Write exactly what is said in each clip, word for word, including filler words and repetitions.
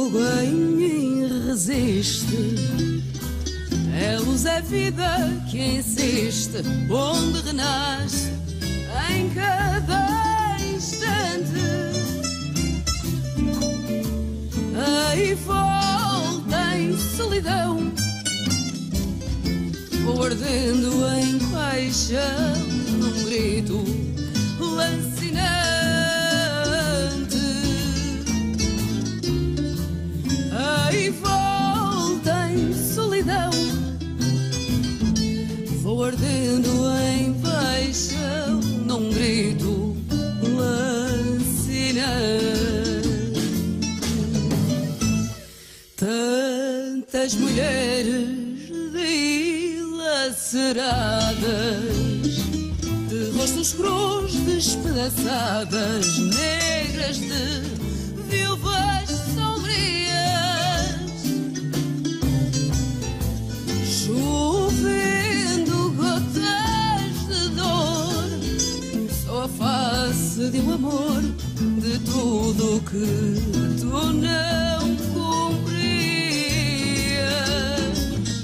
fogo em mim resiste. É luz, é vida que insiste, onde renasce em cada instante. Aí volta em solidão, vou ardendo em paixão, num grito lancinante. Aí volta em solidão, vou ardendo em paixão, num grito lancinante. Tantas mulheres dilaceradas, de rostos crus despedaçadas, negras de viúvas sombrias, chovendo gotas de dor, só a face de um amor, de tudo que tu não cumprias.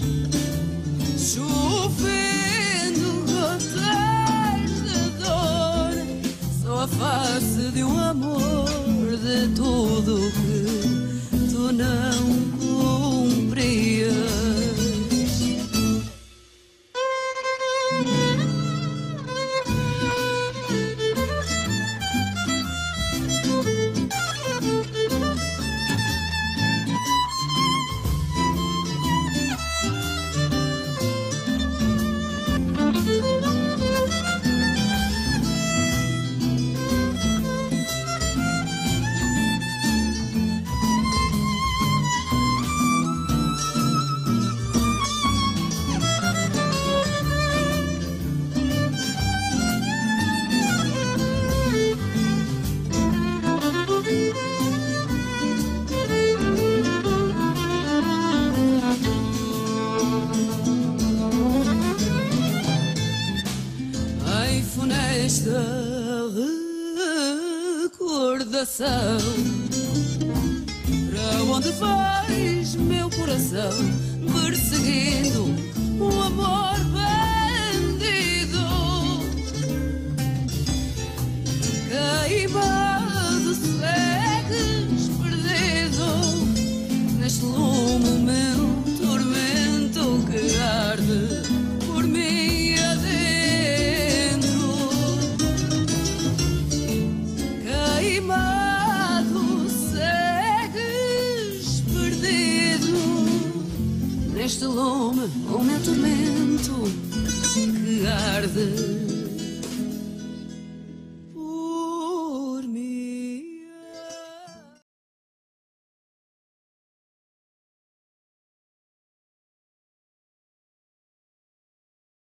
Chovendo gotas de dor, só a face de um amor, de tudo que tu não cumprias. Esta recordação, para onde vais, meu coração, perseguindo um amor bandido, queimado, segues perdido neste lume, meu tormento que arde por mim. Neste lume, o meu tormento que arde